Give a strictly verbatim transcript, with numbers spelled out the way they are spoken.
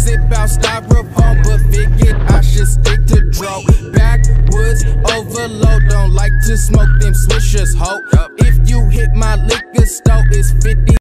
sip out styrofoam, but figured I should stick to dro. Backwoods overload, don't like to smoke them swishers, ho. If you hit my liquor store, it's fifty.